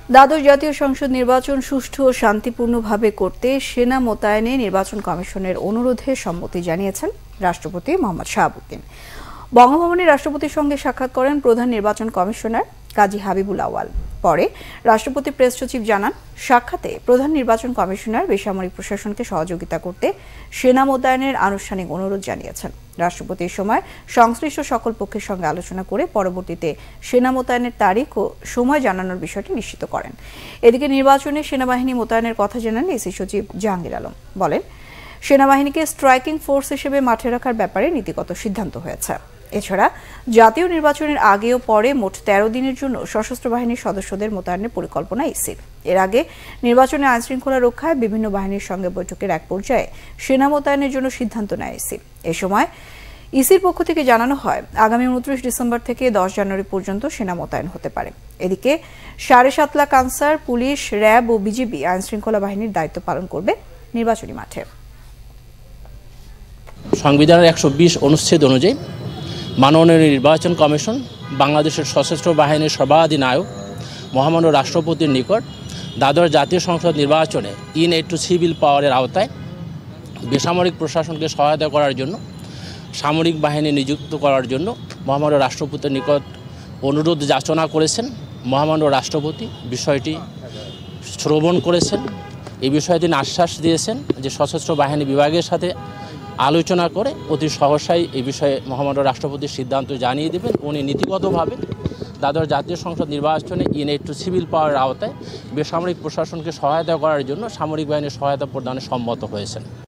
দ্বাদশ জাতীয় সংসদ নির্বাচন সুষ্ঠু ও শান্তিপূর্ণভাবে করতে সেনা মোতায়েনে নির্বাচন কমিশনের অনুরোধে সম্মতি জানিয়েছেন রাষ্ট্রপতি মোহাম্মদ শাহাবুদ্দিন। বঙ্গভবনে রাষ্ট্রপতির সঙ্গে সাক্ষাৎ করেন প্রধান নির্বাচন কমিশনার কাজী হাবিবুল আওয়াল। পরে রাষ্ট্রপতি প্রেস সচিব জানান, সাক্ষাতে প্রধান নির্বাচন কমিশনার বেসামরিক প্রশাসনকে সহযোগিতা করতে সেনা মোতায়েনের আনুষ্ঠানিক অনুরোধ জানিয়েছেন। রাষ্ট্রপতির সময় সংশ্লিষ্ট সকল পক্ষের সঙ্গে আলোচনা করে পরবর্তীতে সেনা মোতায়েনের তারিখ ও সময় জানানোর বিষয়টি নিশ্চিত করেন। এদিকে নির্বাচনে সেনাবাহিনী মোতায়েনের কথা জানান এসি সচিব জাহাঙ্গীর আলম। বলেন, সেনাবাহিনীকে স্ট্রাইকিং ফোর্স হিসেবে মাঠে রাখার ব্যাপারে নীতিগত সিদ্ধান্ত হয়েছে। এছাড়া জাতীয় নির্বাচনের আগে ও পরে মোট 13 দিনের জন্য সশস্ত্র বাহিনীর সদস্যদের মোতায়েনের পরিকল্পনা ইসির। এর আগে নির্বাচনে আইনশৃঙ্খলা রক্ষায় বিভিন্ন বাহিনীর সঙ্গে বৈঠকের এক পর্যায়ে সেনা মোতায়েনের জন্য সিদ্ধান্ত নেয় ইসি। এ সময় ইসির পক্ষ থেকে জানানো হয়, আগামী 29 ডিসেম্বর থেকে 10 জানুয়ারি পর্যন্ত সেনা মোতায়েন হতে পারে। এদিকে 7.5 লাখ আনসার, পুলিশ, র্যাব ও বিজিবি আইনশৃঙ্খলা বাহিনীর দায়িত্ব পালন করবে নির্বাচনী মাঠে। সংবিধানের 120 অনুচ্ছেদ অনুযায়ী মাননীয় নির্বাচন কমিশন বাংলাদেশের সশস্ত্র বাহিনীর সর্বাধিনায়ক মহামান্য রাষ্ট্রপতির নিকট দ্বাদশ জাতীয় সংসদ নির্বাচনে ইন-এইড টু সিভিল পাওয়ারের আওতায় বেসামরিক প্রশাসনকে সহায়তা করার জন্য সামরিক বাহিনী নিযুক্ত করার জন্য মহামান্য রাষ্ট্রপতির নিকট অনুরোধ যাচনা করেছেন। মহামান্য রাষ্ট্রপতি বিষয়টি শ্রবণ করেছেন। এই বিষয়ে তিনি আশ্বাস দিয়েছেন যে সশস্ত্র বাহিনী বিভাগের সাথে আলোচনা করে অতি সহসাই এই বিষয়ে মহামান্য রাষ্ট্রপতির সিদ্ধান্ত জানিয়ে দেবেন। উনি নীতিগতভাবে দ্বাদশ জাতীয় সংসদ নির্বাচনে ইন-এইড টু সিভিল পাওয়ারের আওতায় বেসামরিক প্রশাসনকে সহায়তা করার জন্য সামরিক বাহিনীর সহায়তা প্রদানে সম্মত হয়েছেন।